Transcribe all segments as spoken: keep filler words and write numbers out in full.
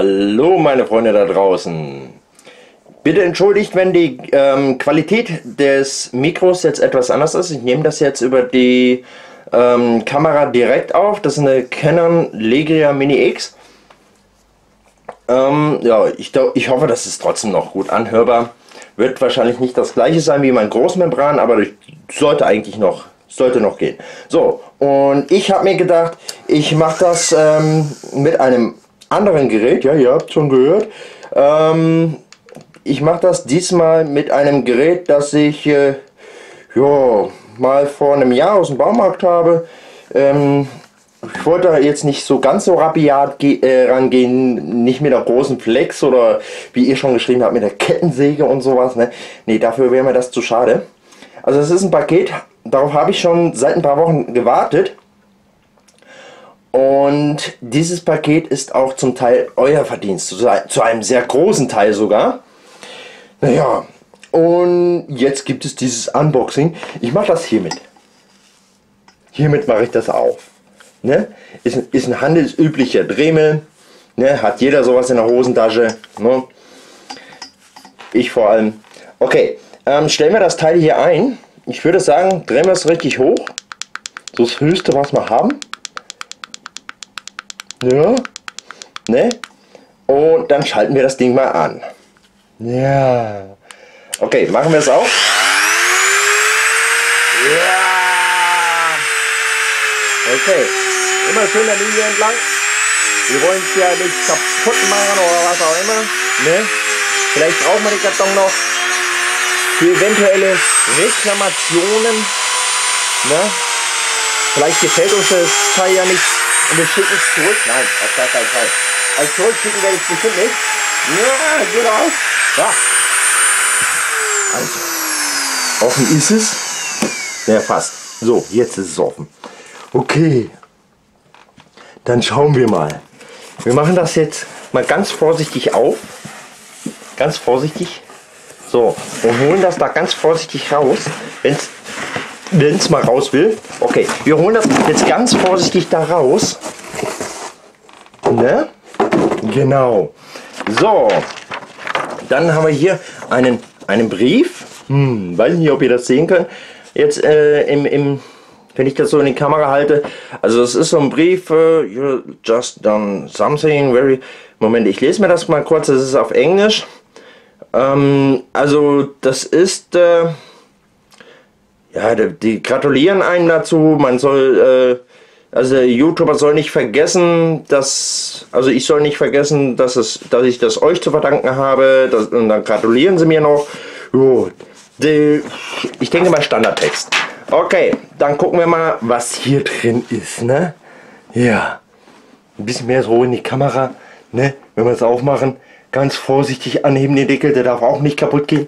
Hallo meine Freunde da draußen. Bitte entschuldigt, wenn die ähm, Qualität des Mikros jetzt etwas anders ist. Ich nehme das jetzt über die ähm, Kamera direkt auf. Das ist eine Canon Legria Mini X. Ähm, ja, ich, ich hoffe, das ist trotzdem noch gut anhörbar. Wird wahrscheinlich nicht das gleiche sein wie mein Großmembran, aber sollte eigentlich noch, sollte noch gehen. So, und ich habe mir gedacht, ich mache das ähm, mit einem anderen Gerät. Ja, ihr habt schon gehört. Ähm, ich mache das diesmal mit einem Gerät, das ich äh, ja, mal vor einem Jahr aus dem Baumarkt habe. Ähm, Ich wollte jetzt nicht so ganz so rabiat äh, rangehen, nicht mit der großen Flex oder wie ihr schon geschrieben habt, mit der Kettensäge und sowas. Ne, nee, dafür wäre mir das zu schade. Also es ist ein Paket, darauf habe ich schon seit ein paar Wochen gewartet. Und dieses Paket ist auch zum Teil euer Verdienst, zu, zu einem sehr großen Teil sogar. Naja, und jetzt gibt es dieses Unboxing. Ich mache das hiermit. Hiermit mache ich das auf. Ne? Ist, ist ein handelsüblicher Dremel, ne? Hat jeder sowas in der Hosentasche, ne? Ich vor allem. Okay, ähm, stellen wir das Teil hier ein. Ich würde sagen, drehen wir es richtig hoch. So das Höchste, was wir haben. Ja, ne? Und dann schalten wir das Ding mal an. Ja. Okay, machen wir es auf. Ja. Okay. Immer schön der Linie entlang. Wir wollen es ja nicht kaputt machen oder was auch immer. Ne? Vielleicht brauchen wir den Karton noch für eventuelle Reklamationen. Ne? Vielleicht gefällt uns das Teil ja nicht und wir schicken es zurück. Nein, auf gar keinen Fall. Also zurückschicken werde ich es bestimmt nicht. Ja, genau. Ja. Also, offen ist es. Ja, fast. So, jetzt ist es offen. Okay. Dann schauen wir mal. Wir machen das jetzt mal ganz vorsichtig auf. Ganz vorsichtig. So, und holen das da ganz vorsichtig raus. Wenn es mal raus will. Okay, wir holen das jetzt ganz vorsichtig da raus. Ne? Genau. So. Dann haben wir hier einen, einen Brief. Hm, weiß nicht, ob ihr das sehen könnt. Jetzt äh, im... im wenn ich das so in die Kamera halte, also es ist so ein Brief, uh, you just done something very... Moment, ich lese mir das mal kurz, das ist auf Englisch. Ähm, also das ist, äh, ja, die, die gratulieren einem dazu, man soll, äh, also der YouTuber soll nicht vergessen, dass, also ich soll nicht vergessen, dass, es, dass ich das euch zu verdanken habe, das, und dann gratulieren sie mir noch. Jo, die, ich denke mal Standardtext. Okay, dann gucken wir mal, was hier drin ist, ne? Ja, ein bisschen mehr so in die Kamera, ne? Wenn wir es aufmachen, ganz vorsichtig anheben den Deckel, der darf auch nicht kaputt gehen.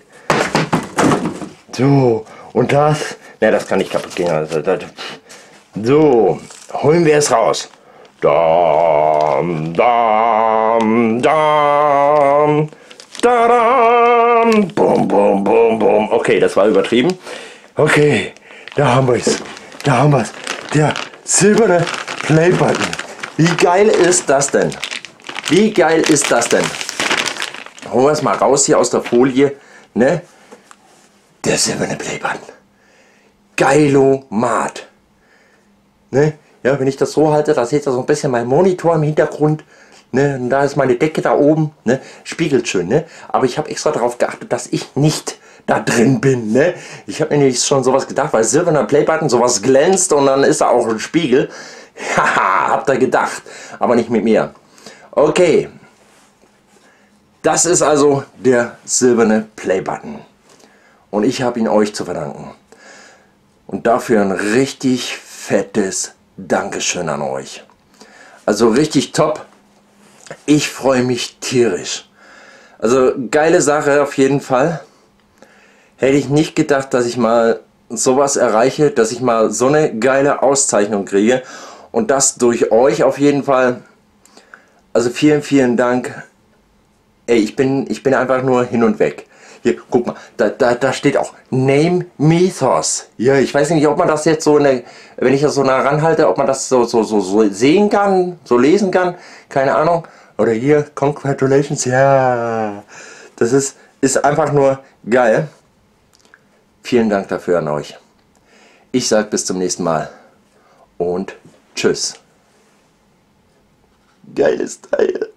So, und das, ne, das kann nicht kaputt gehen. Also, das, so, holen wir es raus. Dam, dam, dam, dam, bum, bum, bum, bum. Okay, das war übertrieben. Okay. Da haben wir es. Da haben wir es. Der silberne Playbutton. Wie geil ist das denn? Wie geil ist das denn? Holen wir es mal raus hier aus der Folie. Ne? Der silberne Playbutton. Geilomat. Ne? Ja, wenn ich das so halte, da seht ihr so ein bisschen mein Monitor im Hintergrund. Ne? Und da ist meine Decke da oben. Ne? Spiegelt schön. Ne? Aber ich habe extra darauf geachtet, dass ich nicht da drin bin, ne? Ich habe mir nämlich schon sowas gedacht, weil silberner Playbutton sowas glänzt und dann ist da auch ein Spiegel. Haha, habt ihr gedacht, aber nicht mit mir. Okay, das ist also der silberne Playbutton und ich habe ihn euch zu verdanken. Und dafür ein richtig fettes Dankeschön an euch. Also richtig top. Ich freue mich tierisch. Also geile Sache auf jeden Fall. Hätte ich nicht gedacht, dass ich mal sowas erreiche, dass ich mal so eine geile Auszeichnung kriege und das durch euch auf jeden Fall. Also vielen, vielen Dank. Ey, ich bin, ich bin einfach nur hin und weg. Hier, guck mal, da, da, da steht auch Name Mythos. Ja, ich weiß nicht, ob man das jetzt so, in der, wenn ich das so nah ranhalte, ob man das so, so, so, so sehen kann, so lesen kann. Keine Ahnung. Oder hier, Congratulations, ja. Das ist, ist einfach nur geil. Vielen Dank dafür an euch. Ich sage bis zum nächsten Mal und tschüss. Geiles Teil.